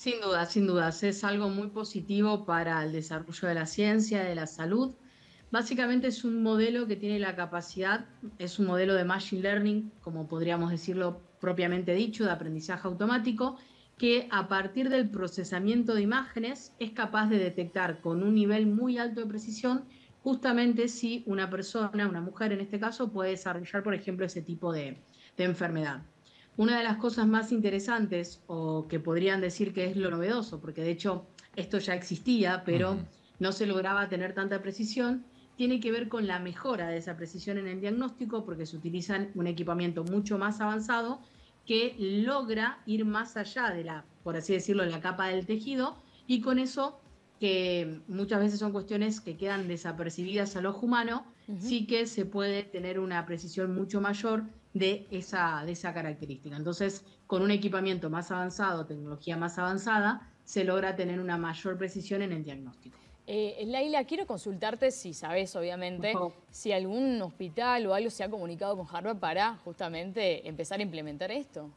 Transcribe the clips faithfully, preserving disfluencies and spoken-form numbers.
Sin duda, sin dudas, es algo muy positivo para el desarrollo de la ciencia, de la salud. Básicamente es un modelo que tiene la capacidad, es un modelo de machine learning, como podríamos decirlo propiamente dicho, de aprendizaje automático, que a partir del procesamiento de imágenes es capaz de detectar con un nivel muy alto de precisión justamente si una persona, una mujer en este caso, puede desarrollar, por ejemplo, ese tipo de, de enfermedad. Una de las cosas más interesantes, o que podrían decir que es lo novedoso, porque de hecho esto ya existía, Ujú. pero no se lograba tener tanta precisión, tiene que ver con la mejora de esa precisión en el diagnóstico, porque se utilizan un equipamiento mucho más avanzado que logra ir más allá de la, por así decirlo, la capa del tejido, y con eso, que muchas veces son cuestiones que quedan desapercibidas al ojo humano, Ujú. sí que se puede tener una precisión mucho mayor de esa, de esa característica. Entonces, con un equipamiento más avanzado, tecnología más avanzada, se logra tener una mayor precisión en el diagnóstico. Eh, Laila, quiero consultarte, si sabes, Por obviamente, favor. si algún hospital o algo se ha comunicado con Harvard para justamente empezar a implementar esto.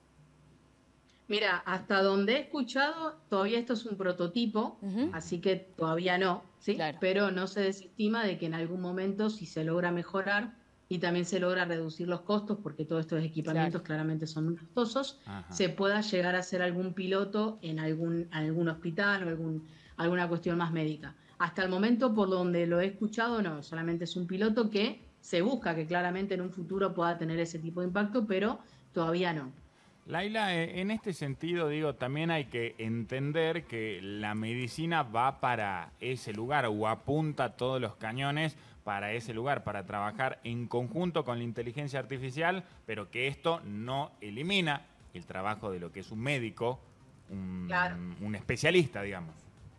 Mira, hasta donde he escuchado, todavía esto es un prototipo, Ujú. así que todavía no, ¿sí? Claro. Pero no se desestima de que en algún momento, si se logra mejorar y también se logra reducir los costos, porque todos estos Claro. equipamientos claramente son muy costosos, Ajá. se pueda llegar a hacer algún piloto en algún, algún hospital o algún, alguna cuestión más médica. Hasta el momento, por donde lo he escuchado, no, solamente es un piloto que se busca que claramente en un futuro pueda tener ese tipo de impacto, pero todavía no. Laila, eh, en este sentido, digo, también hay que entender que la medicina va para ese lugar o apunta todos los cañones para ese lugar, para trabajar en conjunto con la inteligencia artificial, pero que esto no elimina el trabajo de lo que es un médico, Claro. un, un especialista, digamos.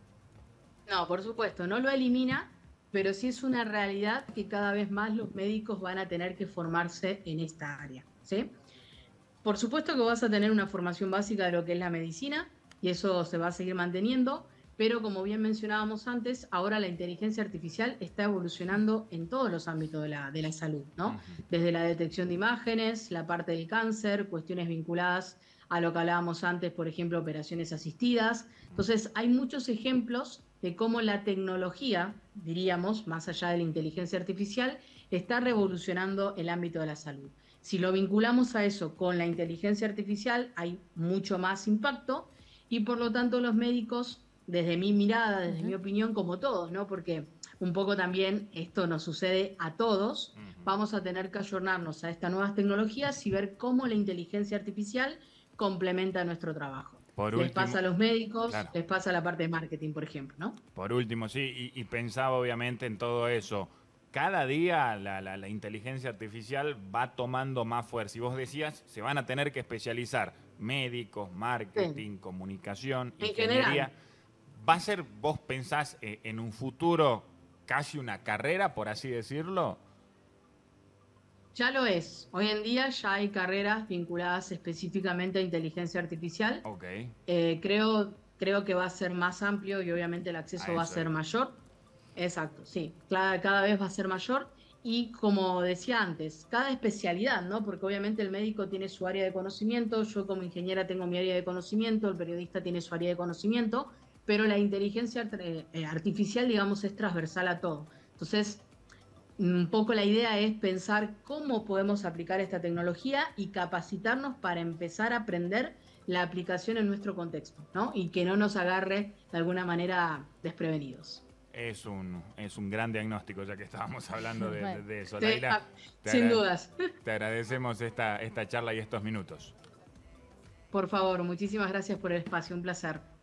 No, por supuesto, no lo elimina, pero sí es una realidad que cada vez más los médicos van a tener que formarse en esta área, ¿sí? Por supuesto que vas a tener una formación básica de lo que es la medicina y eso se va a seguir manteniendo, pero como bien mencionábamos antes, ahora la inteligencia artificial está evolucionando en todos los ámbitos de la, de la salud, ¿no? Ujú. Desde la detección de imágenes, la parte del cáncer, cuestiones vinculadas a lo que hablábamos antes, por ejemplo, operaciones asistidas. Entonces, hay muchos ejemplos de cómo la tecnología, diríamos, más allá de la inteligencia artificial, está revolucionando el ámbito de la salud. Si lo vinculamos a eso con la inteligencia artificial, hay mucho más impacto y por lo tanto los médicos, desde mi mirada, desde mi Ujú. opinión, como todos, ¿no? Porque un poco también esto nos sucede a todos, Ujú. vamos a tener que ayornarnos a estas nuevas tecnologías y ver cómo la inteligencia artificial complementa nuestro trabajo. Por Les último, pasa a los médicos, claro. les pasa a la parte de marketing, por ejemplo, ¿no? Por último, sí, y, y pensaba obviamente en todo eso. Cada día la, la- la inteligencia artificial va tomando más fuerza. Y vos decías, se van a tener que especializar médicos, Sí. marketing, comunicación, En ingeniería. general, ¿Va a ser, vos pensás, eh, en un futuro casi una carrera, por así decirlo? ya lo es. Hoy en día ya hay carreras vinculadas específicamente a inteligencia artificial. Ok, Eh, creo, creo que va a ser más amplio y obviamente el a acceso va a eso ser iba. mayor. Exacto, sí. Cada, cada vez va a ser mayor. Y como decía antes, cada especialidad, ¿no? Porque obviamente el médico tiene su área de conocimiento, yo como ingeniera tengo mi área de conocimiento, el periodista tiene su área de conocimiento, pero la inteligencia art- eh, eh, artificial, digamos, es transversal a todo. Entonces, un poco la idea es pensar cómo podemos aplicar esta tecnología y capacitarnos para empezar a aprender la aplicación en nuestro contexto, ¿no? Y que no nos agarre de alguna manera desprevenidos. Es un, es un gran diagnóstico, ya que estábamos hablando de, de- Bueno. de eso. Sí, Laila, ah, te, sin agra- dudas. te agradecemos esta, esta charla y estos minutos. Por favor, muchísimas gracias por el espacio, un placer.